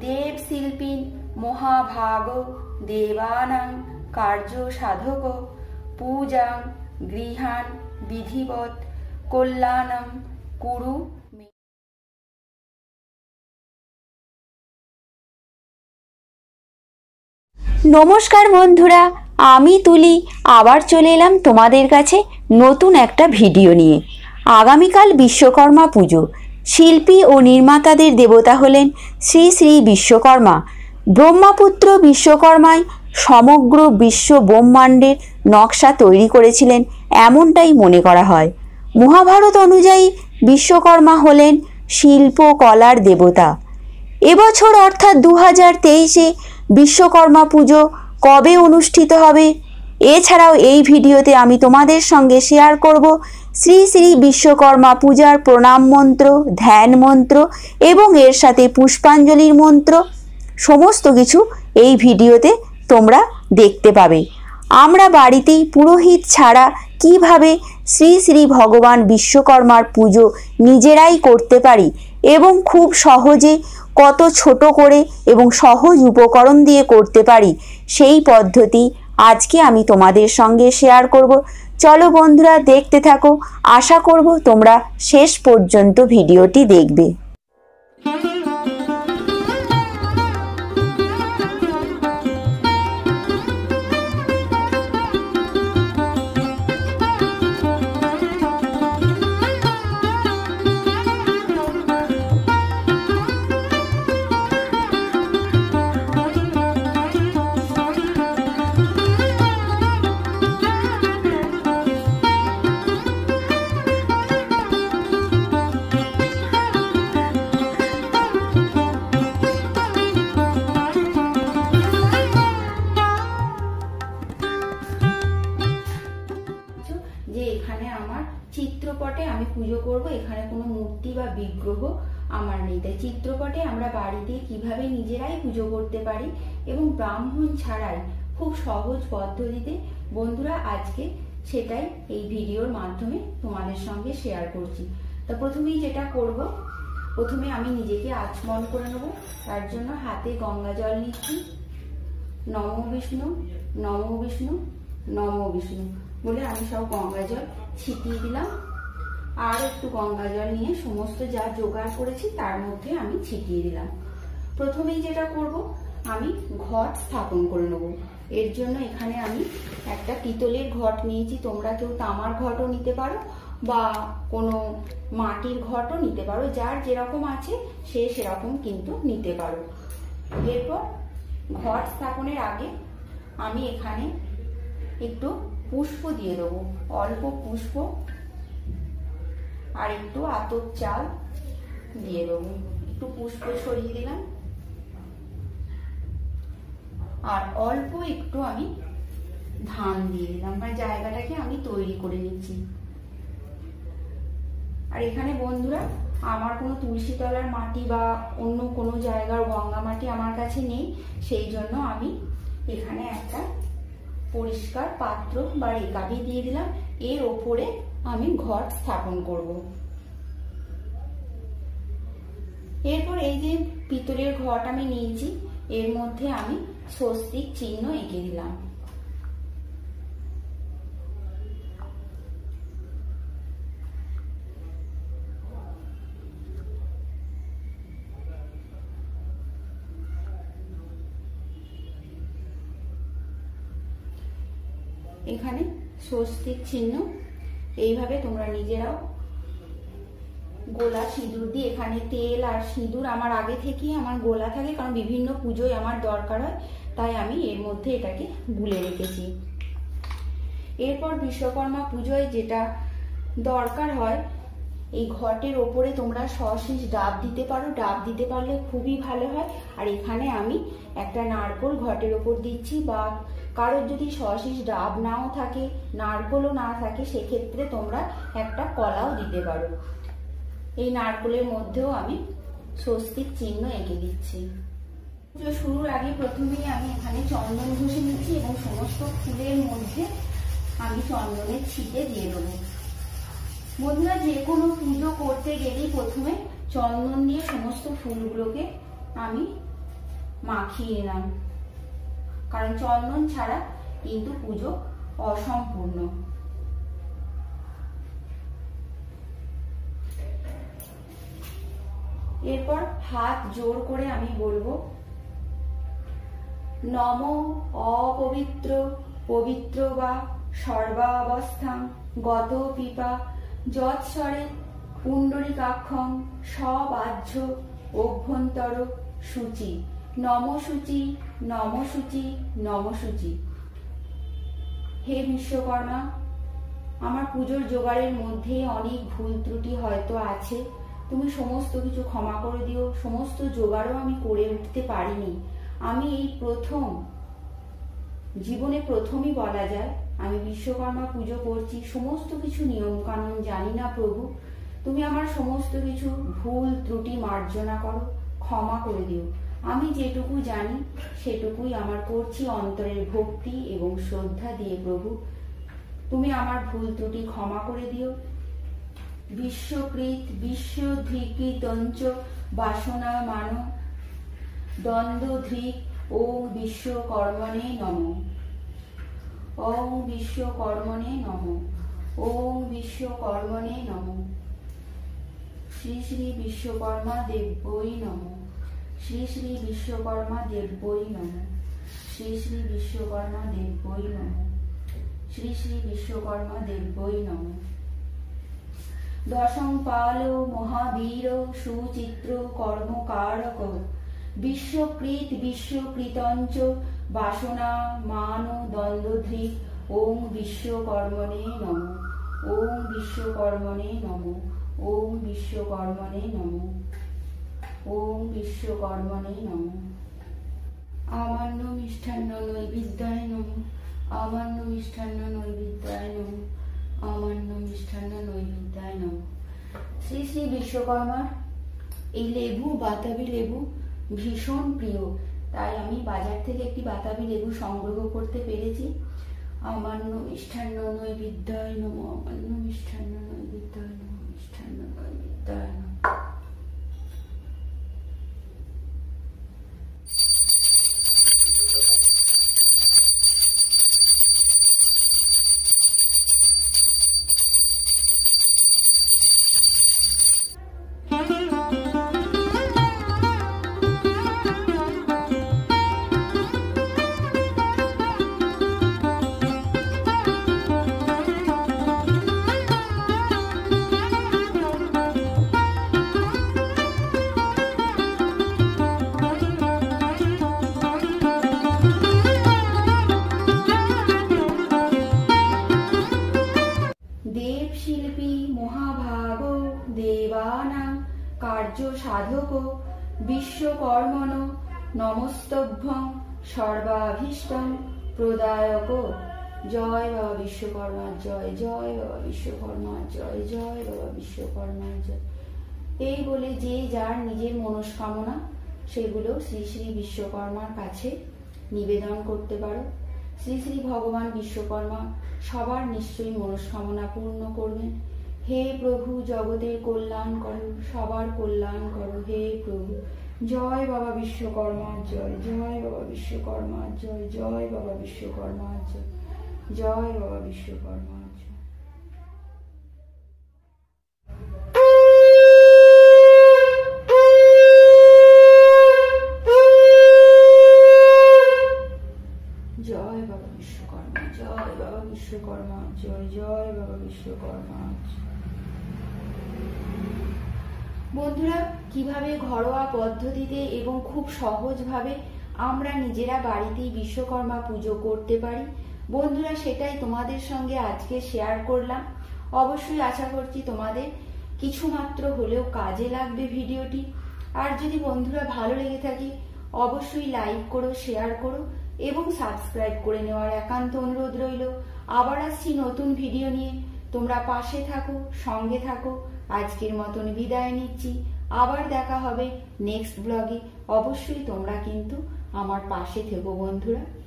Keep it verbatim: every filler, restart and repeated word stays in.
দেব শিল্পী মহাভাগ দেবানাং কার্য সাধক পূজাং গৃহান বিধিবৎ কল্যাণম কুরু। নমস্কার বন্ধুরা, আমি তুলি আবার চলে এলাম তোমাদের কাছে নতুন একটা ভিডিও নিয়ে। আগামীকাল বিশ্বকর্মা পুজো। শিল্পী ও নির্মাতাদের দেবতা হলেন শ্রী শ্রী বিশ্বকর্মা। ব্রহ্মপুত্র বিশ্বকর্মায় সমগ্র বিশ্ব ব্রহ্মাণ্ডের নকশা তৈরি করেছিলেন এমনটাই মনে করা হয়। মহাভারত অনুযায়ী বিশ্বকর্মা হলেন শিল্প কলার দেবতা। এবছর অর্থাৎ দু হাজার তেইশে বিশ্বকর্মা পুজো কবে অনুষ্ঠিত হবে, এছাড়াও এই ভিডিওতে আমি তোমাদের সঙ্গে শেয়ার করব শ্রী শ্রী বিশ্বকর্মা পূজার প্রণাম মন্ত্র, ধ্যান মন্ত্র এবং এর সাথে পুষ্পাঞ্জলির মন্ত্র। সমস্ত কিছু এই ভিডিওতে তোমরা দেখতে পাবে। আমরা বাড়িতেই পুরোহিত ছাড়া কিভাবে শ্রী শ্রী ভগবান বিশ্বকর্মার পুজো নিজেরাই করতে পারি এবং খুব সহজে কত ছোট করে এবং সহজ উপকরণ দিয়ে করতে পারি, সেই পদ্ধতি আজকে আমি তোমাদের সঙ্গে শেয়ার করব। চলো বন্ধুরা, দেখতে থাকো। আশা করব তোমরা শেষ পর্যন্ত ভিডিওটি দেখবে। যে এখানে আমার চিত্রপটে আমি পুজো করব, এখানে কোনো মূর্তি বা বিগ্রহ আমার নেই। তাই চিত্রপটে আমরা বাড়িতে কিভাবে নিজেরাই পুজো করতে পারি এবং ব্রাহ্মণ ছাড়াই খুব সহজ পদ্ধতিতে বন্ধুরা আজকে সেটাই এই ভিডিওর মাধ্যমে তোমাদের সঙ্গে শেয়ার করছি। তো প্রথমেই যেটা করব, প্রথমে আমি নিজেকে আচমন করে নেব। তার জন্য হাতে গঙ্গা জল নিচ্ছি। নমো বিষ্ণু, নমো বিষ্ণু, নমো বিষ্ণু বলে আমি সব গঙ্গা জল ছিটিয়ে দিলাম। আর একটু গঙ্গা জল নিয়ে সমস্ত যা জোগাড় করেছি তার মধ্যে আমি ছিটিয়ে দিলাম। প্রথমেই যেটা করব, আমি ঘট স্থাপন করে নেব। এর জন্য এখানে আমি একটা পিতলের ঘট নিয়েছি। তোমরা কেউ তামার ঘটও নিতে পারো বা কোনো মাটির ঘটও নিতে পারো, যার যেরকম আছে সে সেরকম কিন্তু নিতে পারো। এরপর ঘট স্থাপনের আগে আমি এখানে একটু পুষ্প দিয়ে দেবো, অল্প পুষ্প আর একটু আতপ চাল দিয়ে দেবো। একটু পুষ্প ছড়িয়ে দিলাম আর অল্প একটু আমি ধান দিয়ে দিলাম। মানে জায়গাটাকে আমি তৈরি করে নিচ্ছি। আর এখানে বন্ধুরা আমার কোনো তুলসী তলার মাটি বা অন্য কোনো জায়গার গঙ্গা মাটি আমার কাছে নেই, সেই জন্য আমি এখানে একটা পরিষ্কার পাত্র বা রেকাবি দিয়ে দিলাম। এর ওপরে আমি ঘট স্থাপন করব। এরপর এই যে পিতলের ঘট আমি নিয়েছি, এর মধ্যে আমি স্বস্তিক চিহ্ন এঁকে দিলাম। এখানে স্বস্তিক চিহ্ন এইভাবে তোমরা নিজেরাও গোলা সিঁদুর দিয়ে, এখানে তেল আর সিঁদুর আমার আগে থেকেই আমার গোলা থাকে, কারণ বিভিন্ন পুজোয় আমার দরকার হয়, তাই আমি এর মধ্যে এটাকে গুলে রেখেছি। এরপর বিশ্বকর্মা পুজোয় যেটা দরকার হয়, এই ঘটের ওপরে তোমরা সশীষ ডাব দিতে পারো। ডাব দিতে পারলে খুবই ভালো হয়। আর এখানে আমি একটা নারকোল ঘটের ওপর দিচ্ছি, বা কারোর যদি সশীষ ডাব নাও থাকে, নারকোলও না থাকে, সেক্ষেত্রে তোমরা একটা কলাও দিতে পারো। এই নারকোলের মধ্যেও আমি স্বস্তিক চিহ্ন এঁকে দিচ্ছি। পুজো শুরুর আগে প্রথমেই আমি এখানে চন্দন ঘষে নিচ্ছি এবং সমস্ত ফুলের মধ্যে আমি চন্দনের ছিটে দিয়ে দেবো। বন্ধুরা, যে কোনো পুজো করতে গেলেই প্রথমে চন্দন দিয়ে সমস্ত ফুলগুলোকে আমি মাখিয়ে নিলাম, কারণ চন্দন ছাড়া কিন্তু পুজো অসম্পূর্ণ। এরপর হাত জোর করে আমি বলবো, নম অপবিত্র পবিত্র বা সর্বাবস্থাং গত পিপা যৎস্বরে পুণ্ডরীকাক্ষং সবাহ্য অভ্যন্তর সূচি নম সূচি নম সূচি নম সূচি। হে বিশ্বকর্মা, আমার পুজোর জোগাড়ের মধ্যে অনেক ভুল ত্রুটি হয়তো আছে, তুমি সমস্ত কিছু ক্ষমা করে দিও। সমস্ত জোগাড়ও আমি করে উঠতে পারিনি। আমি এই প্রথম, জীবনে প্রথমই বলা যায় আমি বিশ্বকর্মা পুজো করছি, সমস্ত কিছু নিয়ম কানুন জানি না প্রভু। তুমি আমার সমস্ত কিছু ভুল ত্রুটি মার্জনা করো, ক্ষমা করে দিও। আমি যেটুকু জানি সেটুকুই আমার করছি অন্তরের ভক্তি এবং শ্রদ্ধা দিয়ে প্রভু। তুমি আমার ভুল ত্রুটি ক্ষমা করে দিও। বিশ্বকৃত বিশ্বধৃকৃতঞ্চ বাসনা মান দ্বন্দ্বধৃক ওং বিশ্বকর্মণে নমঃ। ওং বিশ্বকর্মণে নমঃ। ওং বিশ্বকর্মণে নমঃ। শ্রী শ্রী বিশ্বকর্মা দেব্যই নমঃ। শ্রী শ্রী বিশ্বকর্মা দেব্যই নমঃ। শ্রী শ্রী বিশ্বকর্মা দেব্যই নমঃ। শ্রী শ্রী বিশ্বকর্মা দেব্যই নমঃ। দশম পাল মহাবীর সুচিত্র কর্মকারক বিশ্বকৃত বিশ্বকৃতঞ্চ বাসনা মান দ্বন্দ্বধৃক ওং বিশ্বকর্মণে নমঃ। ওং বিশ্বকর্মণে নমঃ। ওং বিশ্বকর্মণে নমঃ। ওং বিশ্বকর্মণে নমঃ। আমান্য মিষ্টান্ন নৈবেদ্যায় নমঃ। আমান্য মিষ্টান্ন নৈবেদ্যায় নমঃ। আমান্য মিষ্টান্ন নৈবেদ্যায় নমঃ। শ্রী শ্রী বিশ্বকর্মার এই লেবু, বাতাবি লেবু ভীষণ প্রিয়, তাই আমি বাজার থেকে একটি বাতাবি লেবু সংগ্রহ করতে পেরেছি। আমান্য মিষ্টান্ন নৈবেদ্যায় নমঃ। আমান্য মিষ্টান্ন নৈবেদ্যায় নমঃ। মিষ্টান্ন নৈবেদ্যায় নমঃ। দেবশিল্পী মহাভাগ দেবানাং কার্য সাধক বিশ্বকর্মণ নমস্তভ্যং সর্বাভীষ্টং প্রদায়ক। জয় বাবা বিশ্বকর্মা জয়, জয় বাবা বিশ্বকর্মা জয়, জয় বাবা বিশ্বকর্মা জয়। এই বলে যে যার নিজের মনস্কামনা সেগুলো শ্রী শ্রী বিশ্বকর্মার কাছে নিবেদন করতে পারো। শ্রী শ্রী ভগবান বিশ্বকর্মা সবার নিশ্চয়ই মনস্কামনা পূর্ণ করবেন। হে প্রভু, জগতের কল্যাণ করো, সবার কল্যাণ করো হে প্রভু। জয় বাবা বিশ্বকর্মা জয়, জয় বাবা বিশ্বকর্মা জয়, জয় বাবা বিশ্বকর্মা জয়, জয় বাবা বিশ্বকর্মা জয়। জয় বাবা বিশ্বকর্মা জয়, বাবা বিশ্বকর্মা জয়, জয় বাবা বিশ্বকর্মা জয়। বন্ধুরা, কিভাবে ঘরোয়া পদ্ধতিতে এবং খুব সহজভাবে আমরা নিজেরা বাড়িতেই বিশ্বকর্মা পুজো করতে পারি, বন্ধুরা সেটাই তোমাদের সঙ্গে আজকে শেয়ার করলাম। অবশ্যই আশা করছি তোমাদের কিছু মাত্র হলেও কাজে লাগবে ভিডিওটি। আর যদি বন্ধুরা ভালো লেগে থাকে অবশ্যই লাইক করো, শেয়ার করো এবং সাবস্ক্রাইব করে নেওয়ার একান্ত অনুরোধ রইল। আবার আসছি নতুন ভিডিও নিয়ে, তোমরা পাশে থাকো, সঙ্গে থাকো। আজকের মতন বিদায় নিচ্ছি, আবার দেখা হবে নেক্সট ব্লগে। অবশ্যই তোমরা কিন্তু আমার পাশে থেকো বন্ধুরা।